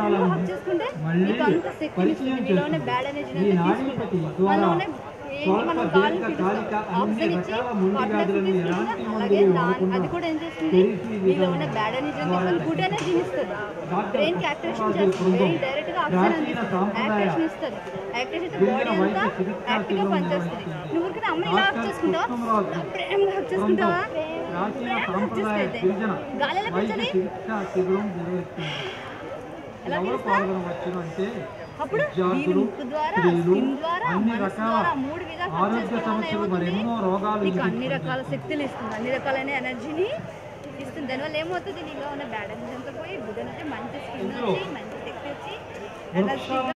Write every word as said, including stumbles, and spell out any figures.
ప్రేమగా హక్ చేసుకుంటే మీకు అంత శక్తిని ఇస్తుంది. మీలోనే బ్యాడ్ ఎనర్జీ మనలోనే మనం గాలిని పీలుస్తాం, ఆక్సిజన్ ఇచ్చి హార్ట్లోకి తీసుకుంటాం. అలాగే దాని అది కూడా ఏం చేస్తుంది, మీలో ఉన్న బ్యాడ్ ఎనర్జీ గుడ్ ఎనర్జీని ఇస్తుంది. బ్రెయిన్కి యాక్టివేషన్ చేస్తుంది. బ్రెయిన్ డైరెక్ట్గా ఆక్సిజన్ అందిస్తుంది, యాక్టివేషన్ ఇస్తుంది. యాక్టివేషన్ అయితే బాడీ అంతా యాక్టివ్గా పనిచేస్తుంది. నువ్వు ఊరికి అమ్మ ఇలా హక్ చేసుకుంటావా, ప్రేమగా హక్ చేసుకుంటావా, హక్ చేసుకుంటే గాలి ఎలా పెంచాలి, ఎలా పిలుస్తా అప్పుడు దీని ముక్కు ద్వారా, స్కిన్ ద్వారా, మనసు ద్వారా మూడు విధాలు నీకు అన్ని రకాల శక్తులు ఇస్తుంది, అన్ని రకాలైన ఎనర్జీని ఇస్తుంది. దానివల్ల ఏమవుతుంది, నీలో ఉన్న బ్యాడ్ ఎనర్జీ అంతా పోయి గుడ్ ఎనర్జీ, మంచి స్కిన్ వచ్చి, మంచి శక్తి వచ్చి, ఎనర్జీ